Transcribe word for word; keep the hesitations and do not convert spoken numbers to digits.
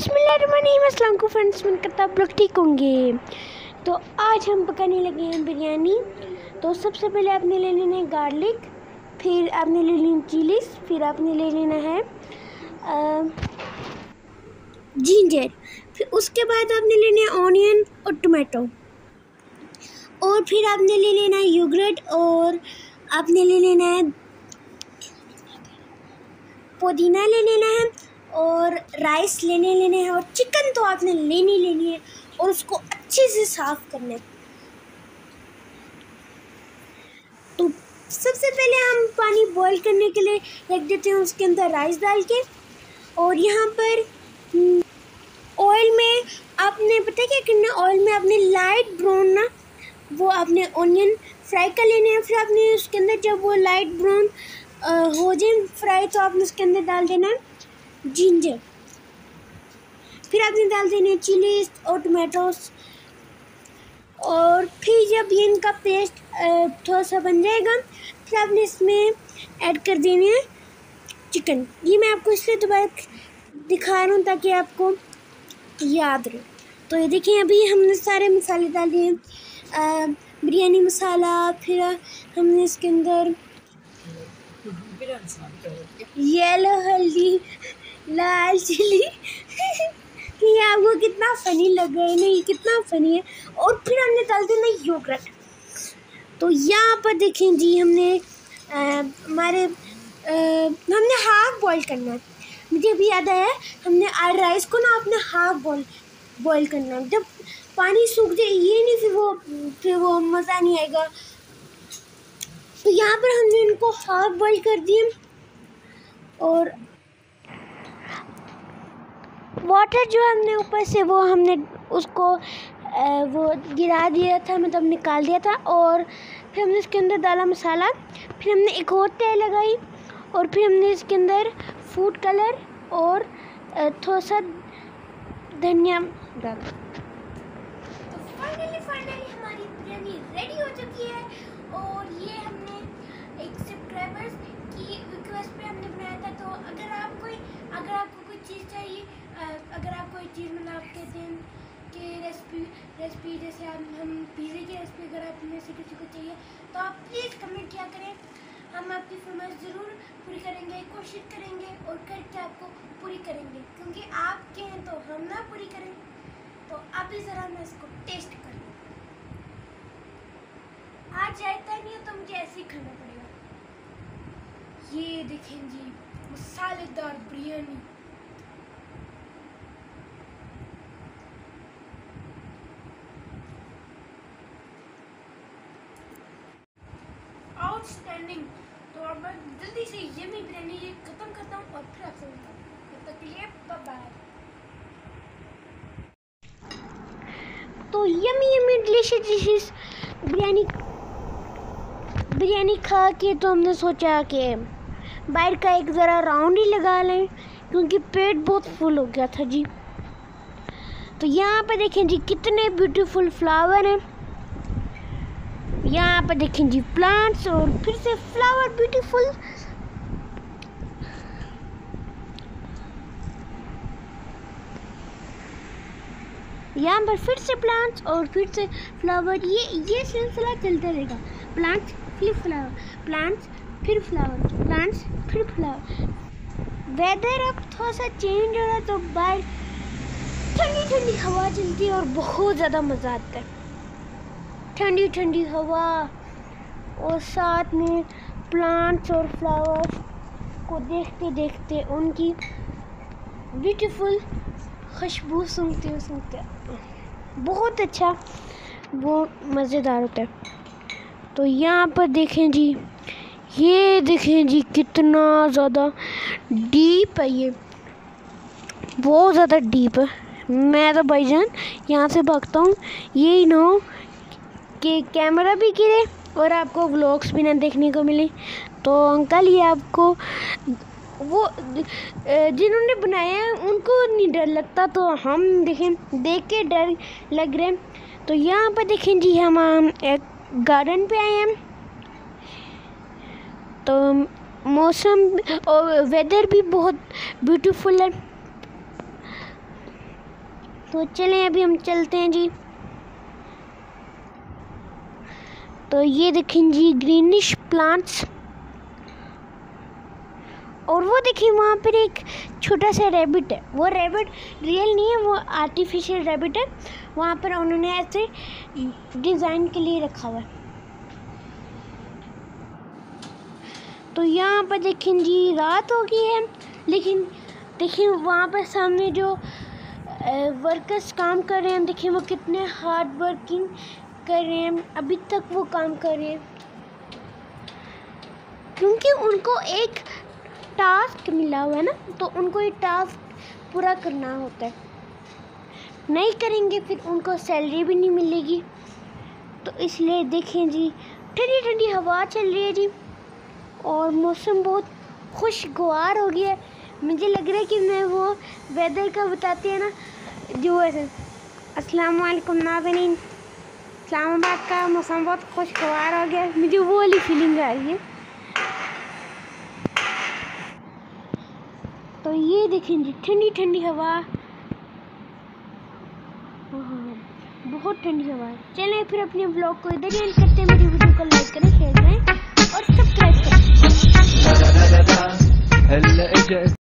बिस्मिल्लाहिर्रहमानिर्रहीम। अस्सलाम वालेकुम फ्रेंड्स, मन करता आप लोग ठीक होंगे। तो आज हम पकाने लगे हैं बिरयानी। तो सबसे पहले आपने ले लेना है गार्लिक, फिर आपने ले लेना चिलीज, फिर आपने ले लेना है जिंजर, फिर उसके बाद आपने लेना है ऑनियन और टमाटो, और फिर आपने ले लेना है योगर्ट, और आपने ले लेना है पुदीना ले लेना है, और राइस लेने लेने हैं, और चिकन तो आपने लेनी लेनी है और उसको अच्छे से साफ़ करना है। तो सबसे पहले हम पानी बॉईल करने के लिए रख देते हैं, उसके अंदर राइस डाल के। और यहाँ पर ऑयल में आपने पता है क्या करना, ऑयल में आपने लाइट ब्राउन ना वो आपने ऑनियन फ्राई कर लेने हैं। फिर आपने उसके अंदर जब वो लाइट ब्राउन हो जाए फ्राई, तो आपने उसके अंदर डाल देना है जिंजर, फिर आपने डाल देने चिलीज और टमाटोस, और फिर जब ये इनका पेस्ट थोड़ा सा बन जाएगा, फिर आपने इसमें ऐड कर देने हैं चिकन। ये मैं आपको इसलिए दोबारा दिखा रहा हूँ ताकि आपको याद रहे। तो ये देखिए, अभी हमने सारे मसाले डाल दिए, बिरयानी मसाला, फिर हमने इसके अंदर येलो हल्दी, लाल चिली ये आपको कितना फ़नी लग रहा है ना, ये कितना फ़नी है। और फिर हमने डाल देना योगर्ट। तो यहाँ पर देखें जी, हमने हमारे हमने हाफ बॉईल करना है। मुझे अभी याद आया, हमने राइस को ना आपने हाफ बॉईल बॉईल करना है। जब पानी सूख जाए, ये नहीं फिर वो फिर वो मज़ा नहीं आएगा। तो यहाँ पर हमने इनको हाफ बॉईल कर दिए, और वाटर जो हमने ऊपर से वो हमने उसको वो गिरा दिया था, मतलब निकाल दिया था। और फिर हमने इसके अंदर डाला मसाला, फिर हमने एक और तय लगाई, और फिर हमने इसके अंदर फूड कलर और थोड़ा सा धनिया डाला। तो फाइनली फाइनली हमारी बिरयानी रेडी हो चुकी है। और ये हमने एक सब्सक्राइबर्स की रिक्वेस्ट पे हमने बनाया था। तो अगर आप कोई अगर आपको कोई चीज़ चाहिए, अगर आप कोई चीज़ मतलब आप कहते हैं कि रेसिपी रेसिपी जैसे हम हम पिज़्ज़े की रेसिपी अगर आप में से किसी को चाहिए, तो आप प्लीज़ कमेंट किया करें। हम आपकी फरमाइश ज़रूर पूरी करेंगे, कोशिश करेंगे और करके आपको पूरी करेंगे, क्योंकि आप कहें तो हम ना पूरी करें। तो आप भी ज़रा मैं इसको टेस्ट करें। आज जाता नहीं है तो मुझे ऐसे ही खाना पड़ेगा। ये देखें जी, मसालेदार बिरयानी। आउटस्टैंडिंग। तो अब मैं जल्दी से यम्मी बिरयानी ये खत्म करता हूँ और फिर आपसे मिलता हूँ। तब तक के लिए बाय बाय। तो yummy yummy delicious dishes biryani biryani खा के तो हमने सोचा कि बाहर का एक ज़रा राउंड ही लगा लें, क्योंकि पेट बहुत फुल हो गया था जी। तो यहाँ पर देखें जी कितने ब्यूटीफुल फ्लावर हैं। यहाँ पर देखें जी प्लांट्स, और फिर से फ्लावर ब्यूटीफुल। यहाँ पर फिर से प्लांट्स और फिर से फ्लावर। ये ये सिलसिला चलता रहेगा। प्लांट्स फिर फ्लावर, प्लांट्स फिर फ्लावर, प्लांट्स फिर फ्लावर। वेदर अब थोड़ा सा चेंज हो रहा है, तो बाहर ठंडी ठंडी हवा चलती है और बहुत ज़्यादा मज़ा आता है। ठंडी ठंडी हवा और साथ में प्लांट्स और फ्लावर्स को देखते देखते उनकी ब्यूटीफुल खुशबू सूंघते सूंघते बहुत अच्छा वो मज़ेदार होता है। तो यहाँ पर देखें जी, ये देखें जी कितना ज़्यादा डीप है, ये बहुत ज़्यादा डीप है। मैं तो भाईजान यहाँ से भागता हूँ, यही ना हो कि कैमरा भी गिरे और आपको व्लॉग्स भी ना देखने को मिले। तो अंकल, ये आपको वो जिन्होंने बनाया है उनको नहीं डर लगता, तो हम देखें देख के डर लग रहे हैं। तो यहाँ पर देखें जी, हम एक गार्डन पे आए हैं। तो मौसम और वेदर भी बहुत ब्यूटीफुल है। तो चलें अभी हम चलते हैं जी। तो ये देखें जी ग्रीनिश प्लांट्स, और वो देखिए वहाँ पर एक छोटा सा रैबिट है। वो रैबिट रियल नहीं है, वो आर्टिफिशियल रैबिट है। वहाँ पर उन्होंने ऐसे डिज़ाइन के लिए रखा हुआ है। तो यहाँ पर देखें जी रात हो गई है, लेकिन देखिए वहाँ पर सामने जो वर्कर्स काम कर रहे हैं, देखिए वो कितने हार्ड वर्किंग कर रहे हैं। अभी तक वो काम कर रहे हैं क्योंकि उनको एक टास्क मिला हुआ है ना, तो उनको ये टास्क पूरा करना होता है। नहीं करेंगे फिर उनको सैलरी भी नहीं मिलेगी। तो इसलिए देखें जी ठंडी ठंडी हवा चल रही है जी, और मौसम बहुत खुशगवार हो गया है। मुझे लग रहा है कि मैं वो वेदर का बताती है ना, जो ऐसे अस्सलाम वालेकुम नाज़रीन, इस्लामाबाद का मौसम बहुत खुशगवार हो गया है, मुझे वो वाली फीलिंग आ रही है। तो ये देखें जी ठंडी ठंडी हवा, बहुत ठंडी हवा है। चलें फिर अपने ब्लॉग को इधर एंड करते हैं। मेरी वीडियो को लाइक करें, शेयर करें और सब्सक्राइब करें।